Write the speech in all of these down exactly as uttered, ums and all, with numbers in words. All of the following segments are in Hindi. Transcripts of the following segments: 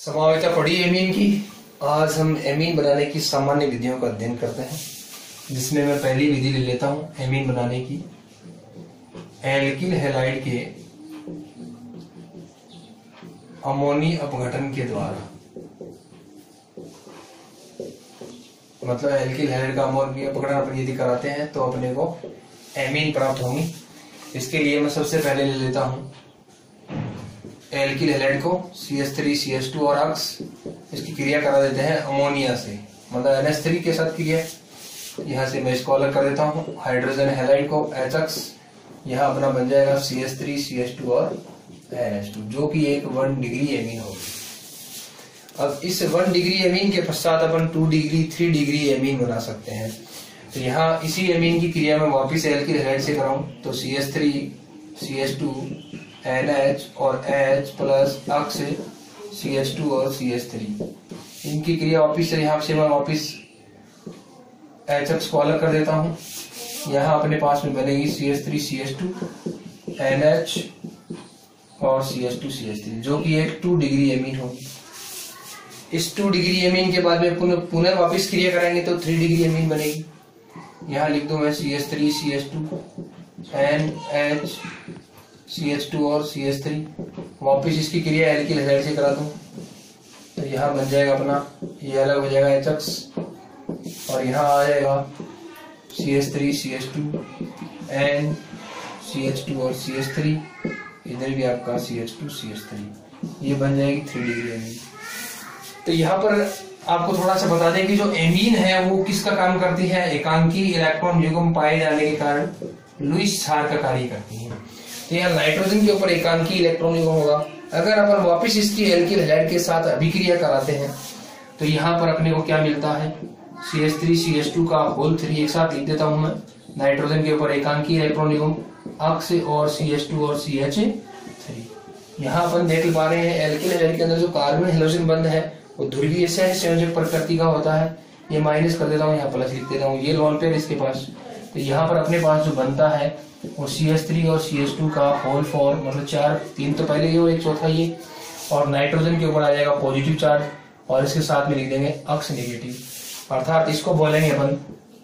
समावेता पढ़ी एमीन की। आज हम एमीन बनाने की सामान्य विधियों का अध्ययन करते हैं, जिसमें मैं पहली विधि ले लेता हूं एमीन बनाने की। एल्किल हैलाइड के अमोनी अपघटन के द्वारा, मतलब एल्किल हैलाइड का अमोनी अपघटन अपन यदि कराते हैं तो अपने को एमीन प्राप्त होंगी। इसके लिए मैं सबसे पहले ले लेता हूं एल्किल हैलाइड को C H three C H two और अक्स, इसकी क्रिया करा देते हैं अमोनिया से, मतलब एन एच थ्री के साथ क्रिया। यहाँ से मैं इसको अलग कर देता हूँ। हाइड्रोजन हैलाइड को एच एक्स, यहाँ अपना बन जाएगा C H three C H two और एन एच टू, जो कि एक वन डिग्री एमीन होगी। अब इस वन डिग्री एमीन के पश्चात अपन two degree three degree amine बना सकते हैं। तो यहाँ इसी एमीन की क्रिया में वापिस एल्किल हैलाइड से कराऊं तो C H three C H two N H और H प्लस अक्स सी एच टू और सी एच थ्री, इनकी क्रिया वापिस से यहाँ से मैं वापिस एच एक्स को अलग कर देता हूँ। यहाँ अपने पास में बनेगी C H three C H two N H और C H two C H three, जो कि एक टू डिग्री एमीन होगी। इस टू डिग्री एमीन के बाद में पुनः पुनः वापिस क्रिया कराएंगे तो थ्री डिग्री एमीन बनेगी। यहाँ लिख दो मैं C H three C H two N H C H two और सी एच थ्री, वापिस इसकी क्रिया एल्किल हैलाइड से करा दूं तो यहाँ बन जाएगा अपना, ये अलग हो जाएगा एच एक्स और यहाँ आ जाएगा C H three C H two N C H two और सी एच थ्री, इधर भी आपका C H two C H three, ये बन जाएगी थ्री डिग्री एमीन। तो यहाँ पर आपको थोड़ा सा बता दें कि जो एमीन है वो किसका काम करती है, एकांकी इलेक्ट्रॉन युग्म पाए जाने के कारण लुईस क्षार का कार्य करती है। तो यहाँ नाइट्रोजन के ऊपर एकांकी इलेक्ट्रॉन युग्म होगा। अगर अपन वापस इसकी एल्किल हैलाइड के साथ अभिक्रिया कराते हैं तो यहाँ पर अपने को क्या मिलता है, C H three C H two का होल थ्री एक साथ लिख देता हूं मैं। नाइट्रोजन के ऊपर एकांकी इलेक्ट्रॉन युग्म अक्स और सी एच टू और सी एच थ्री। यहाँ अपन देख पा रहे हैं एल्किल हैलाइड के अंदर जो कार्बन हैलोजन बंध है वो ध्रुवीय संयोजक प्रकृति का होता है। ये माइनस कर देता हूँ, यहाँ प्लस लिख देता हूँ, ये लोन पेयर इसके पास। तो यहाँ पर अपने पास जो बनता है वो सी एच थ्री और सी एच टू का होल फोर, मतलब चार, तीन तो पहले ये और एक चौथा ये, और नाइट्रोजन के ऊपर आ जाएगा पॉजिटिव चार्ज और इसके साथ में लिख देंगे अक्स नेगेटिव, अर्थात इसको बोलेंगे अपन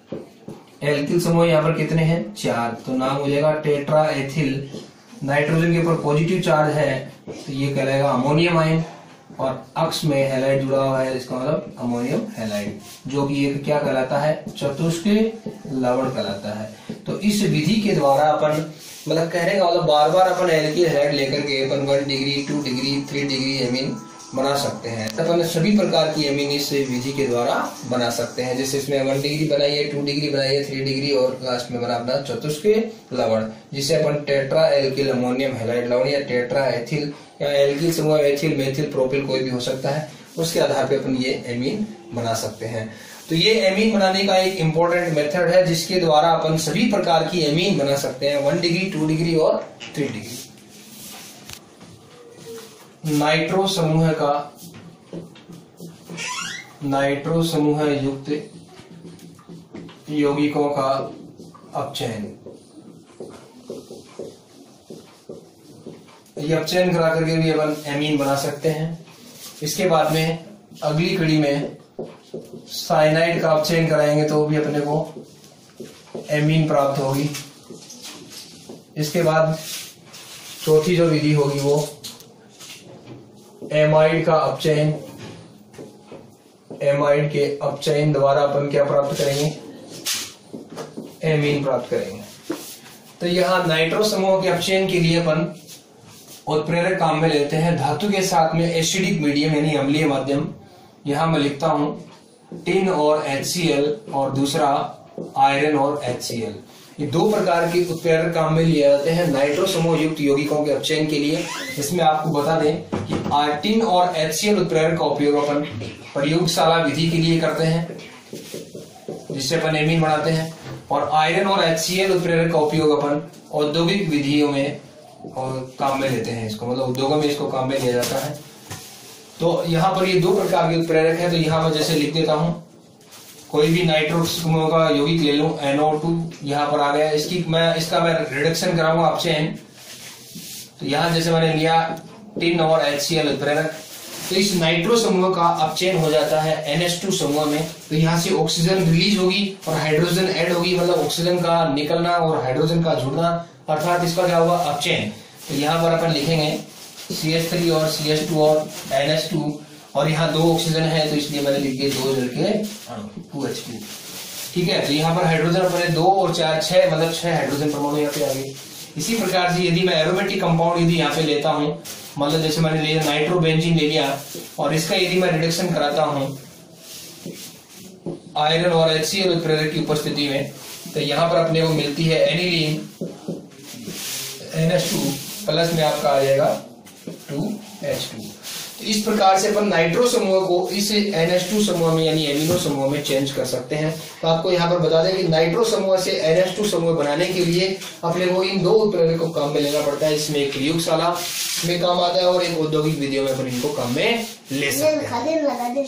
एल्किल समूह यहाँ पर कितने हैं, चार, तो नाम हो जाएगा टेट्रा एथिल। नाइट्रोजन के ऊपर पॉजिटिव चार्ज है तो ये कहलाएगा अमोनियम आयन और अक्स में हैलाइड जुड़ा हुआ है, इसका मतलब अमोनियम हैलाइड, जो कि एक क्या कहलाता है, चतुष्क लवण कहलाता है। तो इस विधि के द्वारा अपन, मतलब कहने का मतलब बार बार अपन एल्किल हैलाइड लेकर के अपन one degree two degree three degree amine बना सकते हैं। तब अपन सभी प्रकार की एमीन इस विधि के द्वारा बना सकते हैं। जैसे इसमें वन डिग्री बनाइए, टू डिग्री बनाइए, थ्री डिग्री और लास्ट में बना अपना चतुष्क लवण, जिसे अपन टेट्रा एल्किल अमोनियम हैलाइड लवण या टेट्रा एथिल या एल्किल समूह एथिल मेथिल प्रोपिल कोई भी हो सकता है, उसके आधार पे अपन ये एमीन बना सकते हैं। तो ये एमीन बनाने का एक इंपॉर्टेंट मेथड है जिसके द्वारा अपन सभी प्रकार की एमीन बना सकते हैं, वन डिग्री टू डिग्री और थ्री डिग्री। नाइट्रो समूह का नाइट्रो समूह युक्त यौगिकों का अपचयन, ये अपचयन करा करके भी अपन एमीन बना सकते हैं। इसके बाद में अगली कड़ी में साइनाइड का अपचयन कराएंगे तो भी अपने को एमीन प्राप्त होगी। इसके बाद चौथी जो विधि होगी वो एमाइड का अपचयन, एमाइड के अपचयन द्वारा अपन क्या प्राप्त करेंगे, एमीन प्राप्त करेंगे। तो यहाँ नाइट्रो समूह के अपचयन के लिए अपन उत्प्रेरक काम में लेते हैं धातु के साथ में एसिडिक मीडियम यानी अम्लीय माध्यम। यहाँ मैं लिखता हूं टिन और एच सी एल और दूसरा आयरन और एच सी एल, ये दो प्रकार के उत्प्रेरक काम में लिए जाते हैं नाइट्रो समूह युक्त यौगिकों के अपचयन के लिए। इसमें आपको बता दें कि आर्टिन और एच सी एल उत्प्रेरक का उपयोग अपन प्रयोगशाला विधि के लिए करते हैं जिससे अपन एमीन बनाते हैं, और आयरन और एच सी एल उत्प्रेरक का उपयोग अपन औद्योगिक विधियों में और काम में लेते हैं, इसको मतलब उद्योगों में इसको काम में लिया जाता है। तो यहाँ पर ये दो प्रकार के उत्प्रेरक है। तो यहाँ मैं जैसे लिख देता हूँ, कोई भी नाइट्रो समूह का यौगिक ले लूं, एन ओ टू यहाँ पर आ गया, इसकी मैं इसका मैं रिडक्शन कराऊंगा अपचयन। तो यहाँ जैसे मैंने लिया टिन और एच सी एल उत्प्रेरक, तो इस नाइट्रो समूह का अपचयन हो जाता है एन एच टू समूह में। तो यहाँ से ऑक्सीजन रिलीज होगी और हाइड्रोजन ऐड होगी, मतलब ऑक्सीजन का निकलना और हाइड्रोजन का जुड़ना, अर्थात इसका क्या होगा, अपचयन। तो यहाँ पर अपन लिखेंगे सी एच थ्री और सी एच टू और एन एच टू, और यहाँ दो ऑक्सीजन है तो इसलिए मैंने लिख दिया दो जल के अणु टू एच टू। ठीक है, तो यहाँ पर हाइड्रोजन अपने दो और चार छह, मतलब छह हाइड्रोजन परमाणु यहाँ पे आ गए। इसी प्रकार से यदि मैं एरोमेटिक कंपाउंड यदि यहाँ पे लेता हूँ, मतलब जैसे मैंने लिया नाइट्रोबेंजीन ले लिया, और इसका यदि मैं रिडक्शन कराता हूँ आयरन और एचसीएल उत्प्रेरक की उपस्थिति में, तो यहाँ पर अपने को मिलती है aniline N H two plus में आपका आ जाएगा टू एच टू। तो इस प्रकार से अपन नाइट्रो समूह को इस एन एच टू समूह में यानी एमिनो समूह में चेंज कर सकते हैं। तो आपको यहाँ पर बता दें कि नाइट्रो समूह से एन एच टू समूह बनाने के लिए अपने को इन दो उत्प्रेरक को काम में लेना पड़ता है। इसमें एक प्रयोगशाला में काम आता है और एक औद्योगिक विधियों में अपन इनको काम में ले सकते हैं।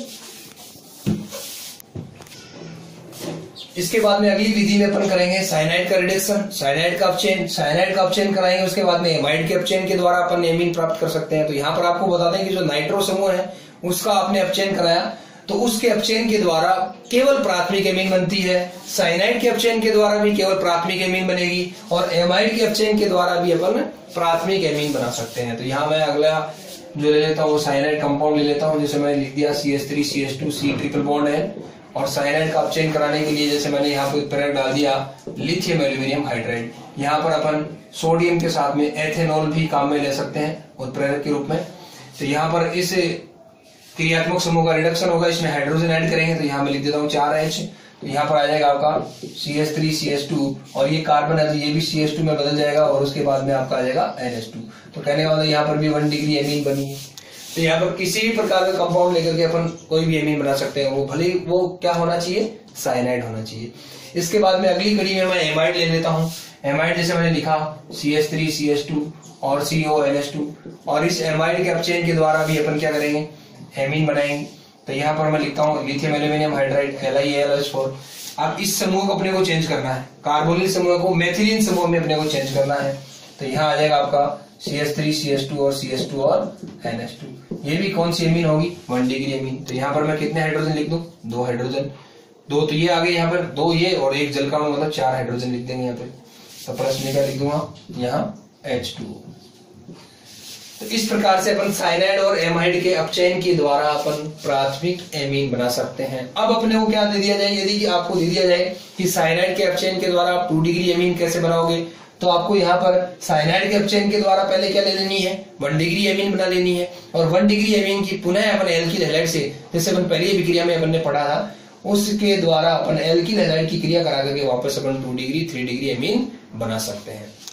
इसके बाद में अगली विधि में अपन करेंगे साइनाइड का रिडक्शन, साइनाइड का अपचयन। साइनाइड का अपचयन कराएंगे, उसके बाद में एमाइड के अपचयन के द्वारा अपन एमीन प्राप्त कर सकते हैं। तो यहाँ पर आपको बता दें कि जो नाइट्रो समूह है उसका आपने अपचयन कराया, तो उसके अपचयन के द्वारा केवल प्राथमिक एमीन बनती है। साइनाइड के अपचयन के द्वारा भी केवल प्राथमिक एमीन बनेगी, और एमाइड के अपचयन के द्वारा भी अपन प्राथमिक एमीन बना सकते हैं। तो यहाँ मैं अगला जो ले लेता हूँ वो साइनाइड कंपाउंड ले लेता हूँ, जैसे मैंने लिख दिया C H three C H two C triple bond है। और साइनाइड का अपचयन कराने के लिए जैसे मैंने यहाँ पे उत्प्रेरक डाल दिया लिथियम एल्यूमिनियम हाइड्राइड। यहाँ पर अपन सोडियम के साथ में एथेनॉल भी काम में ले सकते हैं उत्प्रेरक के रूप में। तो यहाँ पर इस क्रियात्मक समूह का रिडक्शन होगा, इसमें हाइड्रोजन ऐड करेंगे, तो यहाँ मैं लिख देता हूँ चार एच। तो यहाँ पर आ जाएगा आपका C H three C H two, और ये कार्बन है तो ये भी सी एच टू में बदल जाएगा, और उसके बाद में आपका आ जाएगा एन एच टू। तो कहने वाला यहाँ पर भी वन डिग्री एमीन बनी है। तो यहाँ पर किसी भी प्रकार का कंपाउंड लेकर के अपन कोई भी एमीन बना सकते हैं, वो भले वो क्या होना चाहिए, साइनाइड होना चाहिए। इसके बाद में अगली कड़ी में मैं एमाइड ले लेता हूँ। एमाइड जैसे मैंने लिखा C H three C H two और C O N H two, और इस एमाइड के अपचयन के द्वारा भी अपन क्या करेंगे, एमीन बनाएंगे। तो यहाँ पर मैं लिखता हूँ lithium aluminium hydride L I L H four. अब इस समूह को अपने को चेंज करना है, कार्बोनिल समूह को मेथिलीन समूह में अपने को चेंज करना है। तो यहाँ आ जाएगा आपका C H three C H two और सी एच टू और एन एच टू। ये भी कौन सी एमीन होगी, वन डिग्री एमीन। तो यहाँ पर मैं कितने हाइड्रोजन लिख दूं, दो हाइड्रोजन, दो तो ये आगे यहाँ पर दो ये और एक जल का मतलब चार हाइड्रोजन लिख देंगे यहाँ पे। तो प्लस में क्या लिख दूंगा, यहाँ एच टू। तो इस प्रकार से अपन साइनाइड और एमाइड के अपचयन के द्वारा अपन प्राथमिक एमीन बना सकते हैं। अब अपने को क्या दे दिया जाए, यदि कि आपको दे दिया जाए कि साइनाइड के अपचयन के द्वारा आप टू डिग्री एमीन कैसे बनाओगे, तो आपको यहाँ पर साइनाइड के अपचयन के द्वारा पहले क्या ले लेनी है, वन डिग्री एमीन बना लेनी है। और वन डिग्री एमीन की पुनः अपन एल्किल हैलाइड से, जैसे अपन पहली विक्रिया में अपन ने पढ़ा था, उसके द्वारा अपन एल्किल हैलाइड की क्रिया करा करके वापस अपन two degree three degree amine बना सकते हैं।